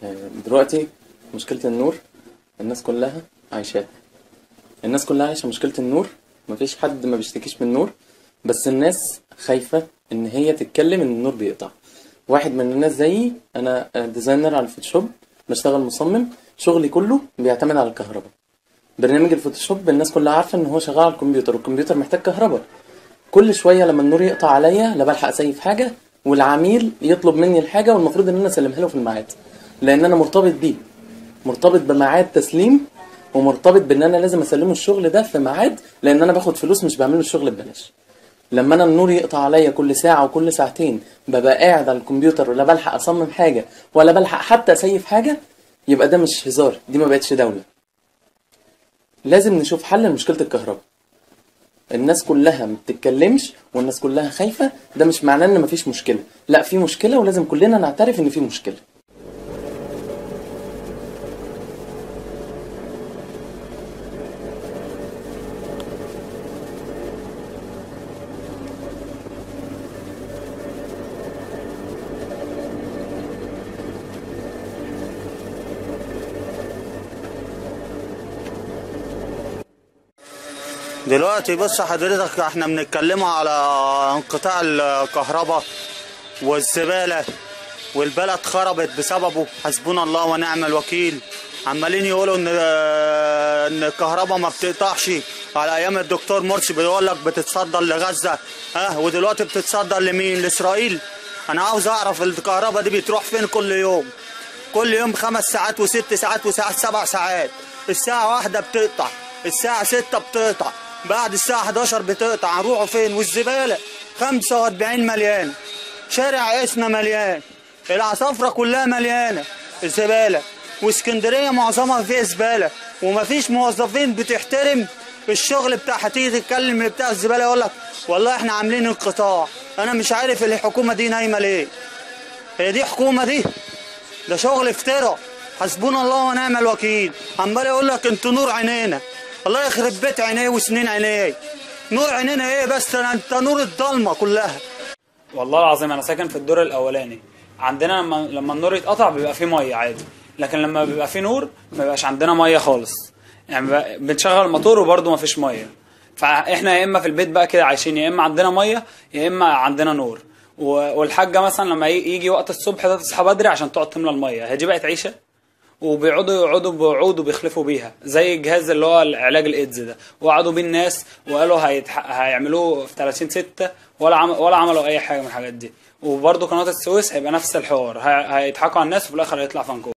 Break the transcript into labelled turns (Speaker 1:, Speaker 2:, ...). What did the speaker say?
Speaker 1: دلوقتي مشكلة النور الناس كلها عايشاها. الناس كلها عايشة مشكلة النور، مفيش حد ما بيشتكيش من النور، بس الناس خايفة ان هي تتكلم ان النور بيقطع. واحد من الناس زيي، انا ديزاينر على الفوتوشوب، بشتغل مصمم، شغلي كله بيعتمد على الكهرباء. برنامج الفوتوشوب الناس كلها عارفة ان هو شغال على الكمبيوتر، والكمبيوتر محتاج كهرباء. كل شوية لما النور يقطع عليا لا بلحق اسيف حاجة، والعميل يطلب مني الحاجة والمفروض ان انا اسلمها له في الميعاد، لان انا مرتبط بيه، مرتبط بميعاد تسليم، ومرتبط بان انا لازم اسلمه الشغل ده في ميعاد، لان انا باخد فلوس، مش بعمله الشغل ببلاش. لما انا النور يقطع عليا كل ساعة وكل ساعتين، ببقى قاعد على الكمبيوتر ولا بلحق اصمم حاجة ولا بلحق حتى اسيف حاجة، يبقى ده مش هزار، دي ما بقتش دولة. لازم نشوف حل لمشكلة الكهرباء. الناس كلها ما بتتكلمش والناس كلها خايفة، ده مش معناه ان مفيش مشكلة، لا في مشكلة، ولازم كلنا نعترف ان في مشكلة.
Speaker 2: دلوقتي بص حضرتك، احنا بنتكلموا على انقطاع الكهرباء والزبالة، والبلد خربت بسببه. حسبنا الله ونعم الوكيل. عمالين يقولوا ان الكهرباء ما بتقطعش على ايام الدكتور مرسي، بيقول لك بتتصدر لغزة، ودلوقتي بتتصدر لمين؟ لاسرائيل. انا عاوز اعرف الكهرباء دي بتروح فين كل يوم؟ كل يوم 5 ساعات و6 ساعات وساعات 7 ساعات. الساعة 1 بتقطع، الساعة 6 بتقطع، بعد الساعة 11 بتقطع. هنروحوا فين؟ والزبالة 45 مليانة، شارع اسنا مليان، العصافرة كلها مليانة الزبالة، واسكندرية معظمها فيها زبالة، ومفيش موظفين بتحترم الشغل بتاعها. تيجي تتكلم بتاع الزبالة يقولك والله احنا عاملين انقطاع. انا مش عارف الحكومة دي نايمة ليه؟ هي دي حكومة دي؟ ده شغل افتراء. حسبنا الله ونعم الوكيل. عمال يقول لك انتوا نور عينينا. الله يخرب بيت عينيه وسنين عينيه. نور عينينا ايه بس؟ انت نور الضلمه كلها.
Speaker 3: والله العظيم انا ساكن في الدور الاولاني. عندنا لما النور يتقطع بيبقى فيه ميه عادي، لكن لما بيبقى فيه نور ما بيبقاش عندنا ميه خالص. يعني بنشغل الموتور وبرده ما فيش ميه. فاحنا يا اما في البيت بقى كده عايشين، يا اما عندنا ميه يا اما عندنا نور. والحاجه مثلا لما يجي وقت الصبح ده تصحى بدري عشان تقعد تملى الميه، هي دي بقت عيشه. وبيقعدوا بوعود وبيخلفوا بيها، زي الجهاز اللي هو علاج الايدز ده، وقعدوا بيه الناس وقالوا هيعملوه في 30/6 ولا عملوا اي حاجه من الحاجات دي. وبرده قناه السويس هيبقى نفس الحوار، هيضحكوا على الناس وفي الاخر هيطلع فنكوش.